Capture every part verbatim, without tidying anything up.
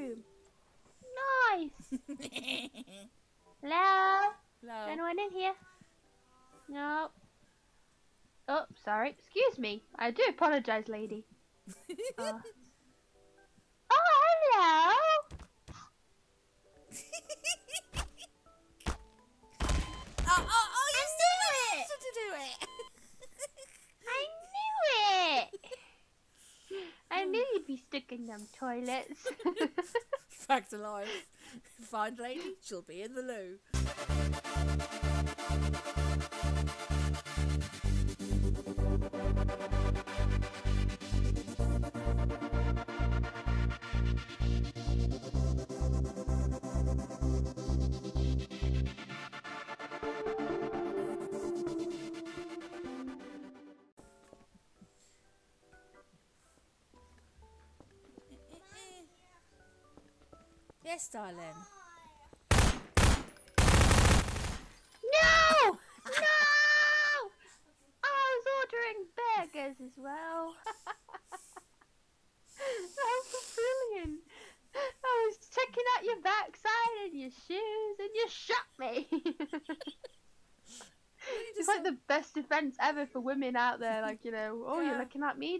room. Nice. Hello? Hello. Anyone in here? No. Oh, sorry. Excuse me. I do apologise, lady. uh. Oh, hello. oh, oh, oh, you still it. to do it. I knew it. I knew you'd be stuck in them toilets. Fact of life. Find lady, she'll be in the loo. Yes, darling. No! No! I was ordering burgers as well. That was brilliant. I was checking out your backside and your shoes and you shot me. It's like the best defense ever for women out there. Like, you know, oh, yeah. You're looking at me.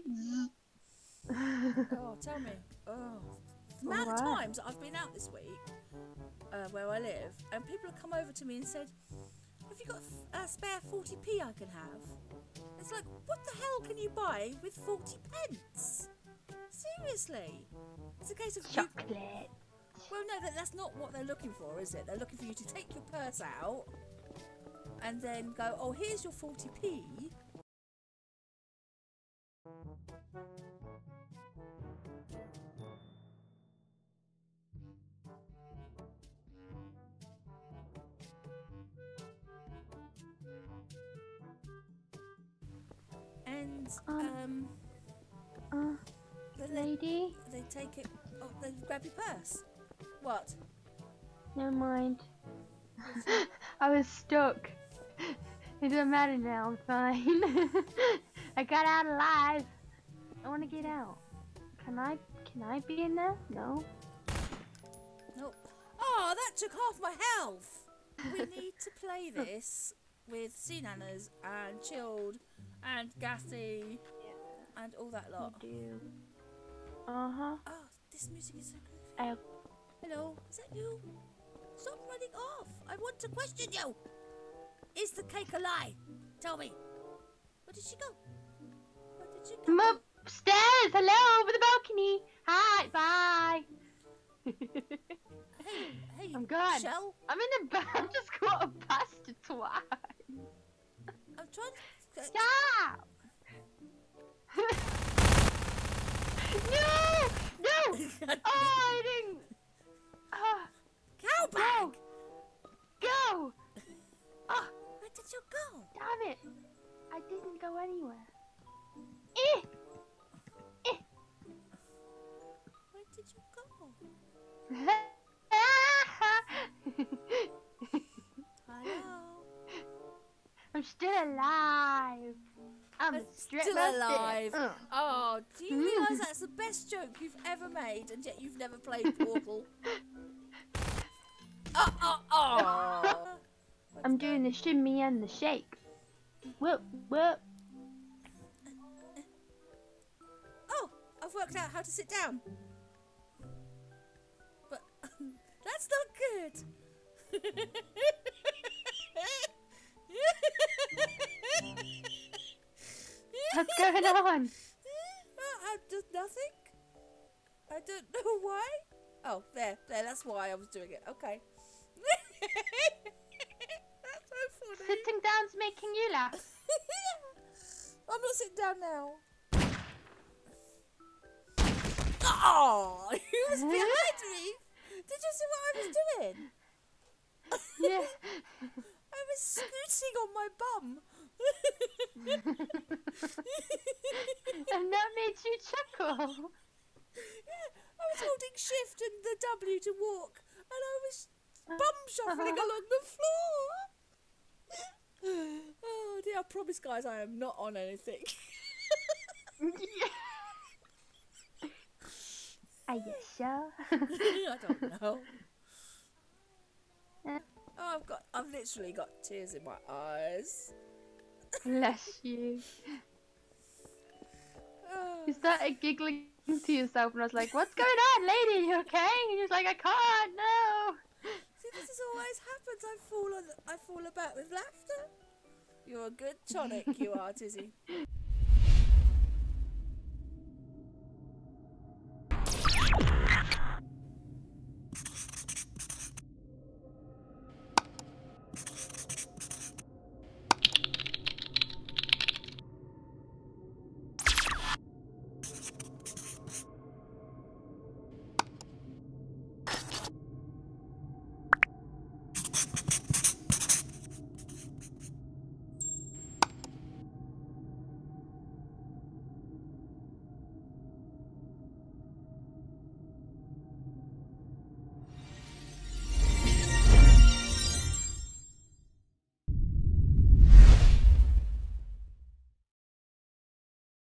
Oh, tell me. Oh. The amount of times I've been out this week, uh, where I live, and people have come over to me and said, have you got a, a spare forty p I can have? It's like, what the hell can you buy with forty pence? Seriously. It's a case of chocolate. You... Well, no, that, that's not what they're looking for, is it? They're looking for you to take your purse out and then go, oh, here's your forty p. And um, um uh, lady, they, they take it. Oh, they grab your purse. What? Never mind. I was stuck. It doesn't matter now. I'm fine. I got out alive. I want to get out. Can I? Can I be in there? No. Nope. Oh, that took half my health. We need to play this with sea nanas and chilled and gassy and all that lot. You do. Uh huh. Oh, this music is so groovy. Oh. Hello, is that you? Stop running off. I want to question you. Is the cake a lie? Tell me. Where did she go? Where did she go? I'm upstairs. Hello, over the balcony. Hi. Bye. Hey, hey. I'm gone. Shell? I'm in the back. I just got a bastard twice. I'm trying to... Stop! No! No! Oh, I didn't... Uh, Cowbag! Go! Go! Oh, where did you go? Damn it! I didn't go anywhere. Eh! Eh! Where did you go? Hello? I'm still alive. I'm, I'm still alive. Uh. Oh, do you realise that's the best joke you've ever made, and yet you've never played Portal? Oh, oh, oh! I'm doing the shimmy and the shake. Whoop, whoop. Oh, I've worked out how to sit down. But that's not good. What's going on? Uh, just nothing. I don't know why. Oh, there, there. That's why I was doing it. Okay. That's so funny. Sitting down's making you laugh. I'm not sitting down now. Oh, he was behind me. Did you see what I was doing? Yeah. I was scooting on my bum. And that made you chuckle. Yeah, I was holding shift and the W to walk, and I was bum shuffling along the floor. Oh dear, I promise guys I am not on anything. Are you sure? I don't know. Uh, Oh, I've got, I've literally got tears in my eyes. Bless you. Oh. You started giggling to yourself, and I was like, "What's going on, lady? You okay?" And he was like, "I can't, no." See, this is always happens. I fall on, I fall about with laughter. You're a good tonic, you are, Tizzy.